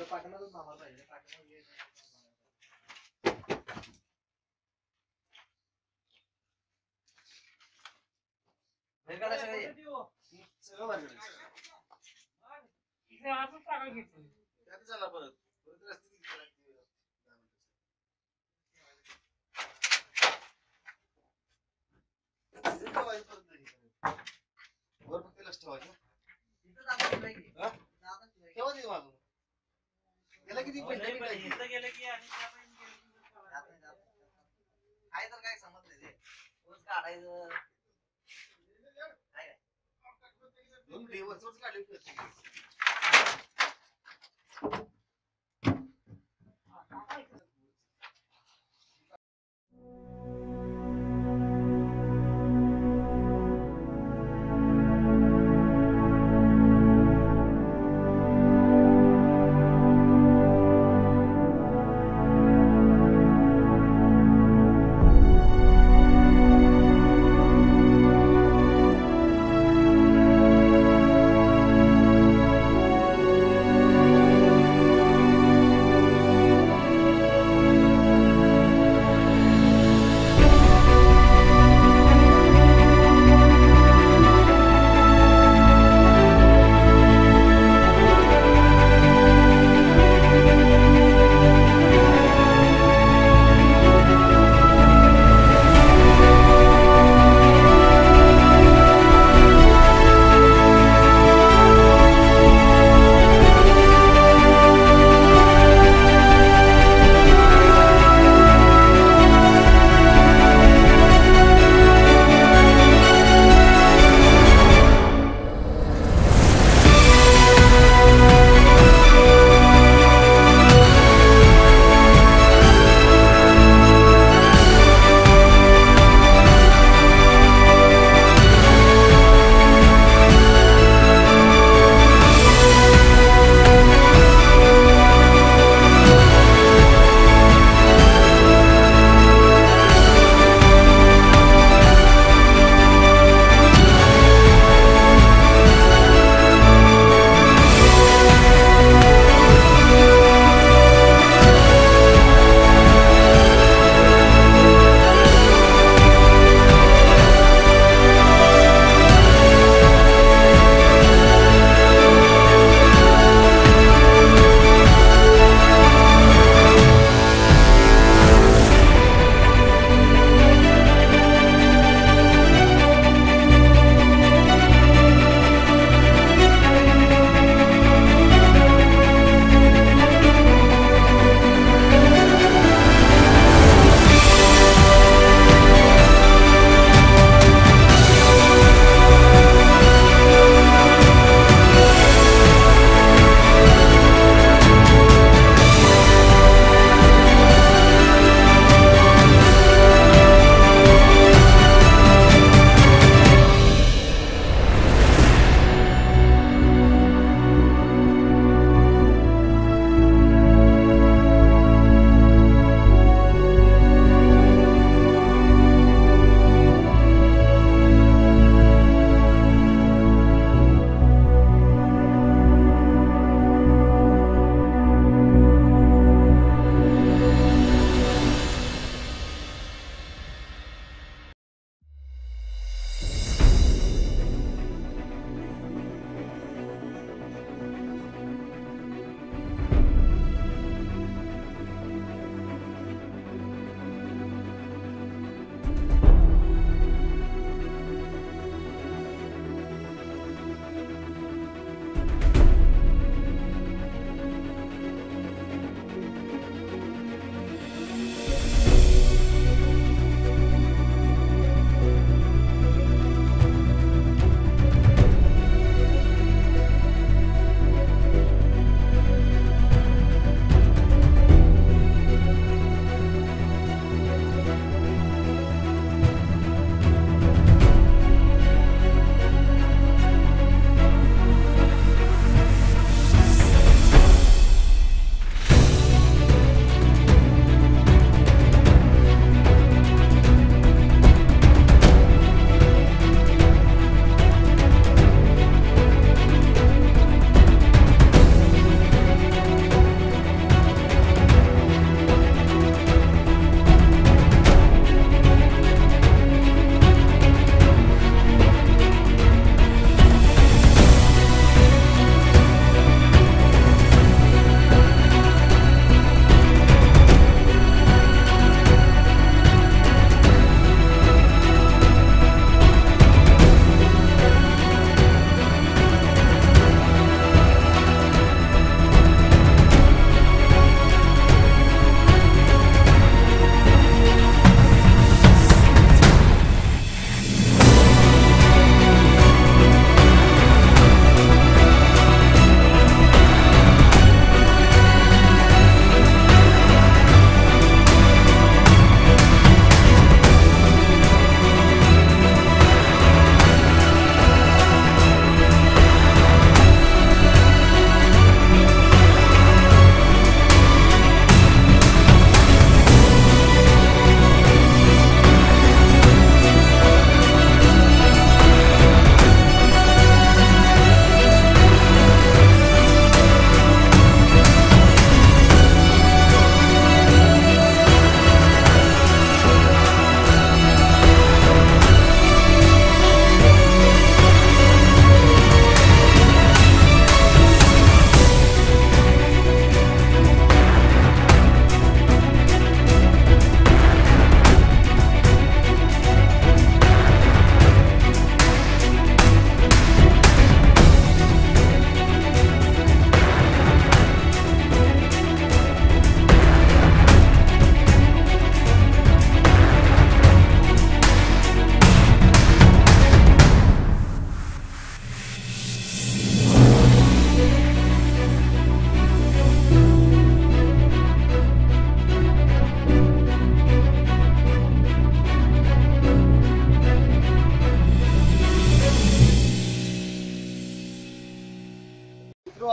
पाठीमागच मामा पाहिजे पाठीमागे वेगळा सगळं बाहेर इथे आजच टाका घेतली त्यात झाला परत रस्ते वर फक्त लक्ष ठेवायचं ठेवा दे माझं गेला किती पडले गेलं की आणि काय तर काय समजलं ते रोज काढायचं काय दोन दिवसच काढले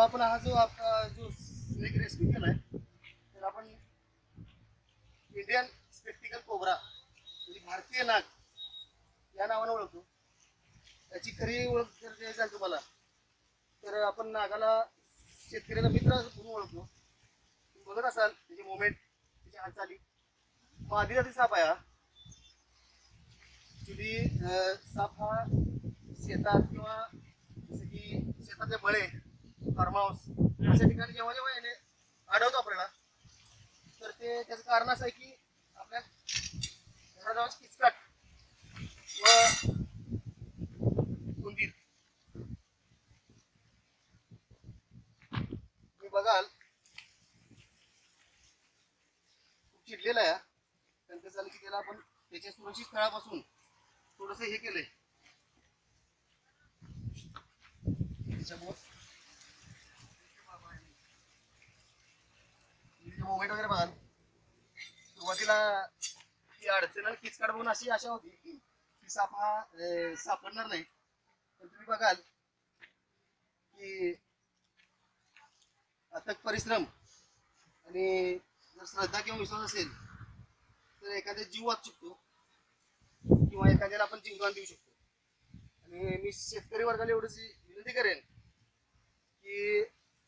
आपण हा जो आपला जो स्नेक रेस्क्यू केलाय त्याला आपण इंडियन स्पेक्टिकल कोब्रा म्हणजे भारतीय नाग या नावाने ओळखतो. त्याची खरी ओळख जर द्यायची आहे तुम्हाला तर आपण नागाला शेतकऱ्याचा मित्र म्हणून ओळखतो. तुम्ही बघत असाल त्याची मुवमेंट, त्याची हालचाली. मादी जाती साप आहे हा. ऍक्च्युली साप हा शेतात किंवा जसं की शेतातले बळे, फार्म हाऊस अशा ठिकाणी जेव्हा जेव्हा येणे आढळतो आपल्याला तर ते त्याचं कारण असं आहे की आपल्या घराजवळची किचकट व उंदीर. तुम्ही बघाल खूप चिडलेला आहे. त्यांचं झालं की त्याला आपण त्याच्या सुरक्षित स्थळापासून थोडस हे केलंय. मोमेंट वगैरे बघाल सुरुवातीला ती अडचण आणि किचकाट बघून अशी आशा होती की साप हा सापडणार नाही. पण तुम्ही बघाल की अथक परिश्रम आणि जर श्रद्धा किंवा विश्वास असेल तर एखादा जीव वाचू शकतो किंवा एखाद्याला आपण जीवदान देऊ शकतो. आणि मी शेतकरी वर्गाला एवढंच विनंती करेन की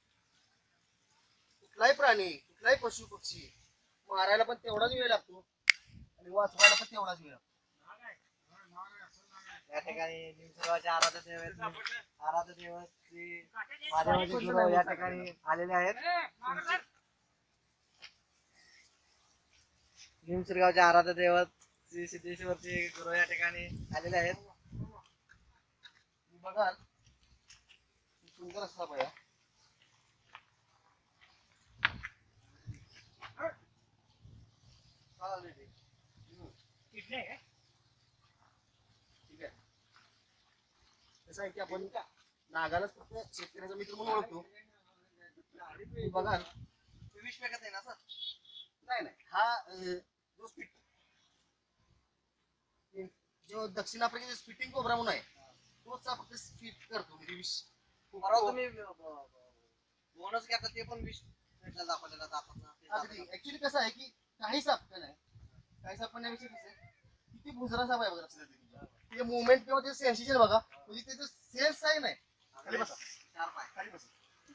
कुठलाही प्राणी, कुठलाही पशु पक्षी मारायला पण तेवढाच वेळ लागतो आणि वाचवायला पण तेवढाच वेळ लागतो. या ठिकाणी निमसोडगावचे आराध्य दैवत श्री महादेवाचे गुरु या ठिकाणी आलेले आहेत. निमसोडगावचे आराध्य दैवत श्री सिद्धेश्वरचे गुरु या ठिकाणी आलेले आहेत. बघाल सुंदर असा पाया. ठीक आहे. कसं आहे की आपण नागालाच फक्त शेतकऱ्याचा मित्र म्हणून ओळखतो. बघाल विष फेकत आहे ना सर? नाही नाही, हा जो जो दक्षिण आफ्रिकेचा स्पिटिंग कोब्रा म्हणून आहे तोच फक्त स्पीट करतो म्हणजे विष. परवा तुम्ही बोनस घेता ते पण विष दाखवलेला दाखवत. अगदी ऍक्च्युली कसं आहे की काही साप काय नाही, काही साप म्हणण्यापेक्षा कसं आहे किती भुजरा साप आहे बघा. लक्षात येते ते मुवमेंट किंवा ते सेन्सेशन बघा, म्हणजे त्याचं सेन्स आहे नाही. खाली बसा, खाली बसा.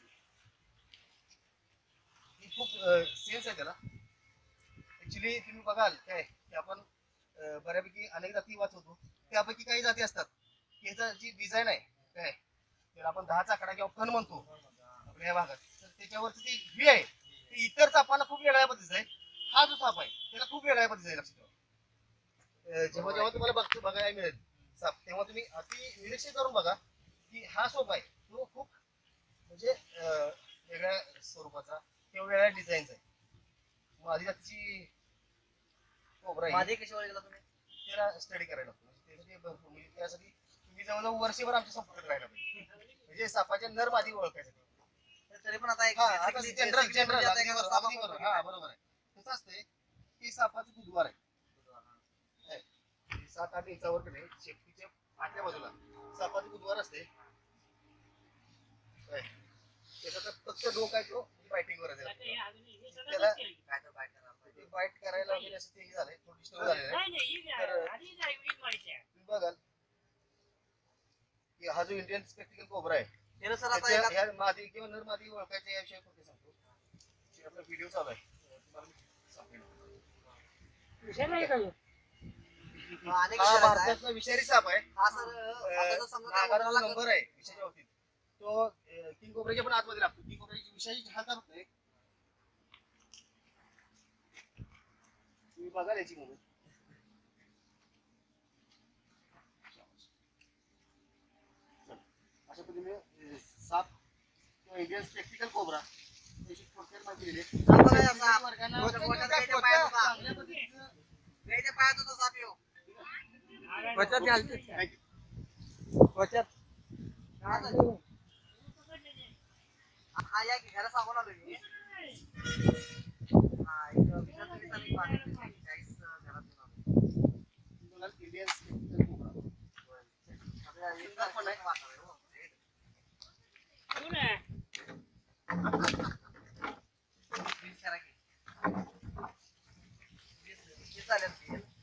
खूप सेन्स आहे त्याला. ऍक्च्युली तुम्ही बघाल काय की आपण बऱ्यापैकी अनेक जाती वाचवतो. त्यापैकी काही जाती असतात की ह्याचा जी डिझाईन आहे काय त्याला आपण 10 चाकडा किंवा खण म्हणतो आपल्या या भागात, तर त्याच्यावरचं ते व्ही आहे ते इतर सापांना खूप वेगळ्या पद्धतीचं आहे. हा जो साप आहे त्याला खूप वेगळ्या पद्धतीचं आहे. लक्षात ठेवा. जेव्हा जेव्हा तुम्हाला बघायला मिळेल साप तेव्हा तुम्ही अति निरीक्षण करून बघा की हा सोप आहे तो खूप म्हणजे वेगळ्या स्वरूपाचा किंवा वेगळ्या डिझाईनचा आहे. माझी जातीची कोब्रा माझे कशावर गेला तुम्ही? त्याला स्टडी करायला लागतो. त्यासाठी भरपूर म्हणजे त्यासाठी तुम्ही जवळजवळ वर्षभर आमच्या संपर्कात राहायला पाहिजे म्हणजे सापाच्या नर मादी ओळखायसाठी. तरी पण आता एक जनरल जनरल हा बरोबर आहे. कसं असतंय की सापाचं बुधवार आहे 7-8 इंचावर कडे शेपटीच्या आतल्या बाजूला सापाचं बुधवार असते. त्याचा फक्त डोक आहे तो बायटिंग वर आहे. त्याला बाईट करायला वगैरे असं ते झालंय थोडं डिस्टर्ब झालेलं आहे. तुम्ही बघाल की हा जो इंडियन स्पेक्टिकल कोब्रा आहे ह्या मादी किंवा नर मादी ओळखायच्या याविषयी फक्त सांगतो. आपला व्हिडिओ चालू आहे हा भारतातला विषारी साप आहे. नागाला नंबर आहे विषाच्या बाबतीत तो किंग कोब्राच्या पण आतमध्ये लागतो. किंग कोब्राची विषाची हालता फक्त तुम्ही बघा याची मुवमेंट. अशा पद्धतीने साप किंवा इंडियन स्पेक्टिकल कोब्रा त्याची थोडक्यात माहिती दिली. हा या की घरा सांगून आलो मी. इंडियन स्पेक्टिकल कोब्रा चालेल